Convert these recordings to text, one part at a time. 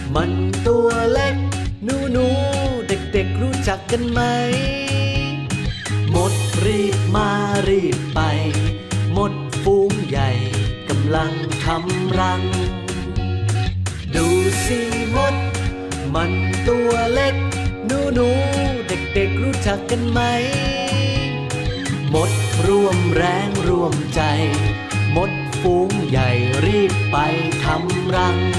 มันตัวเล็กหนูเด็กๆรู้จักกันไหมมดรีบมารีบไปมดฝูงใหญ่กำลังทำรังดูสิมดมันตัวเล็กหนูเด็กๆรู้จักกันไหมมดร่วมแรงร่วมใจมดฝูงใหญ่รีบไปทำรัง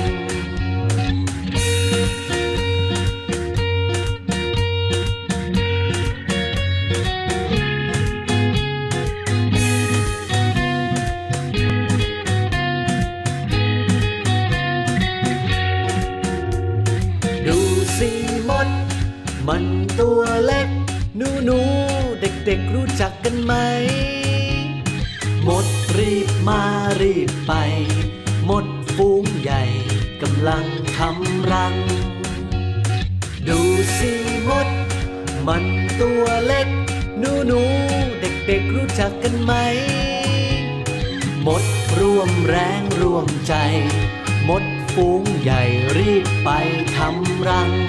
ดูสิมดมันตัวเล็กหนูเด็กๆรู้จักกันไหมมดรีบมารีบไปมดฝูงใหญ่กำลังทำรังดูสิมดมันตัวเล็กหนูเด็กๆรู้จักกันไหมมดร่วมแรงร่วมใจมดฝูงใหญ่รีบไปทำรัง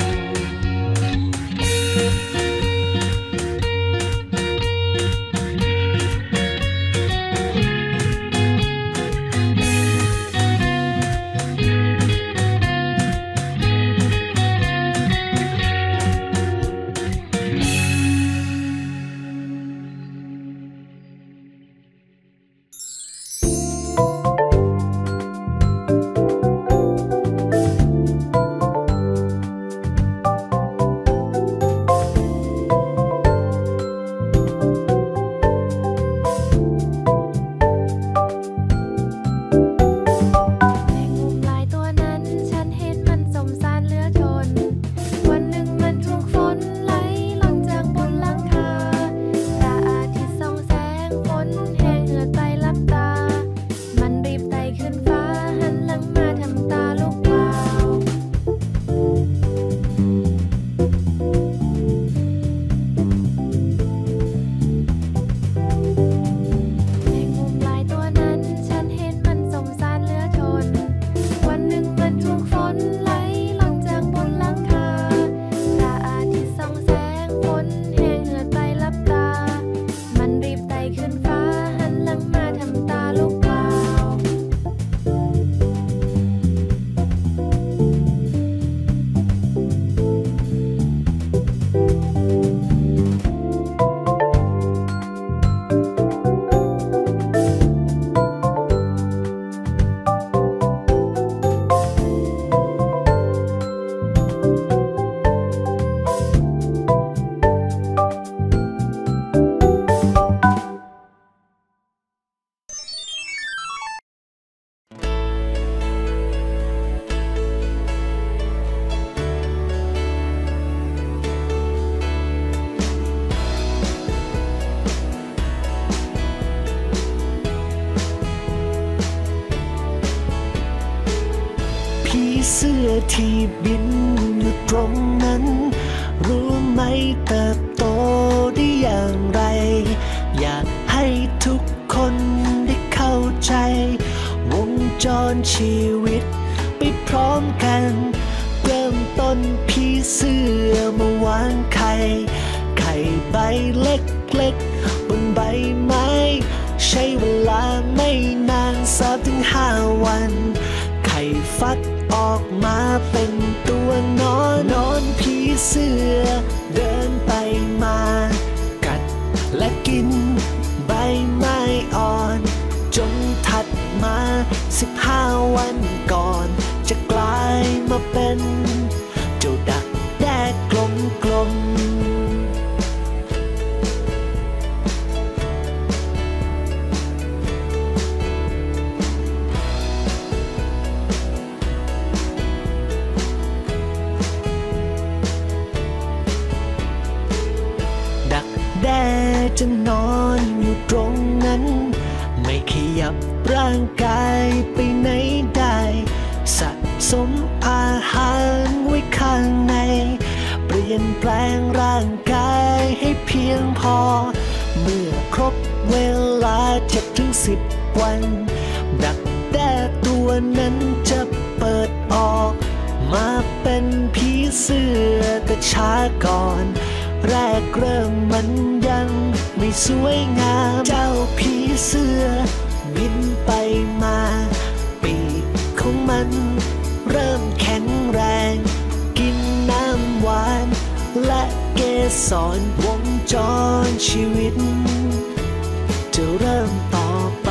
เสื้อที่บินอยู่ตรงนั้นรู้ไหมเติบโตได้อย่างไรอยากให้ทุกคนได้เข้าใจวงจรชีวิตไปพร้อมกันเริ่มต้นพี่เสื้อมาวางไข่ใบเล็กๆบนใบไม้ใช้เวลาไม่นาน3-5 วันไข่ฟักออกมาเป็นตัวนอนผีเสื้อเดินไปมากัดและกินใบไม้อ่อนจนถัดมา15 วันก่อนจะกลายมาเป็นเจ้าดักแด้กลมแด้จะนอนอยู่ตรงนั้นไม่ขยับร่างกายไปไหนได้สะสมอาหารไว้ข้างในเปลี่ยนแปลงร่างกายให้เพียงพอเมื่อครบเวลา7-10 วันดักแด้ตัวนั้นจะเปิดออกมาเสื้อแต่ช้าก่อนแรกเริ่มมันยังไม่สวยงามเจ้าผีเสื้อบินไปมาปีกของมันเริ่มแข็งแรงกินน้ำหวานและเกสรวงจรชีวิตจะเริ่มต่อไป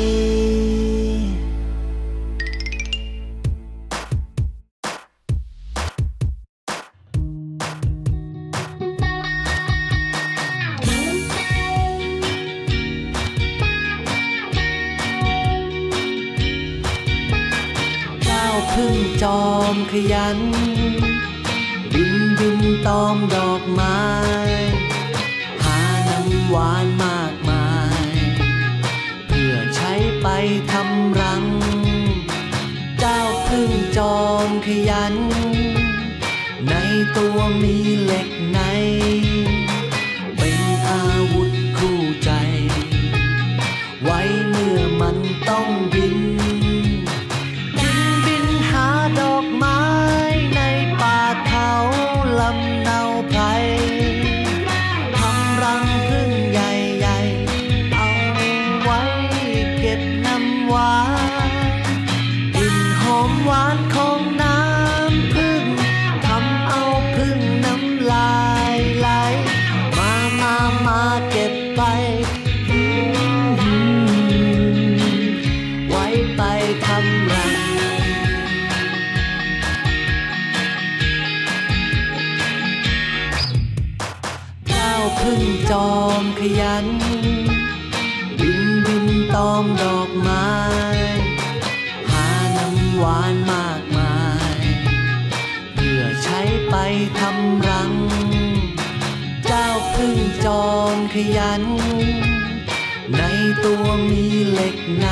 พึ่งจอมขยันบินตอมดอกไม้หาน้ำหวานมากมายเพื่อใช้ไปทำรังเจ้าพึ่งจอมขยันในตัวมีเหล็กในเป็นอาวุธคู่ใจไว้เมื่อมันต้องบินดอกไม้ในป่าเขาลำเนาไพรทำรังพึ่งใหญ่ๆเอาไว้เก็บน้ำหวานกลิ่นหอมหวานของน้ำพึ่งทำเอาพึ่งน้ำลายไหลมาเก็บไปไว้ไปทำรังพึ่งจอมขยันบินตอมดอกไม้หาน้ำหวานมากมายเพื่อใช้ไปทำรังเจ้าพึ่งจอมขยันในตัวมีเหล็กใน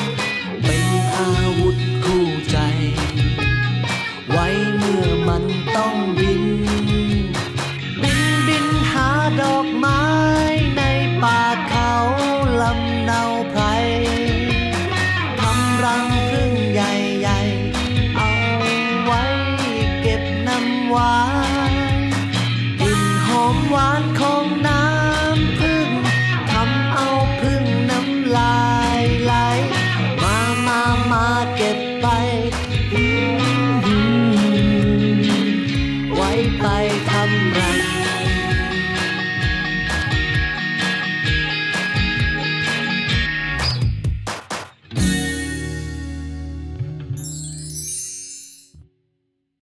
เป็นอาวุธคู่ใจไว้เมื่อมัน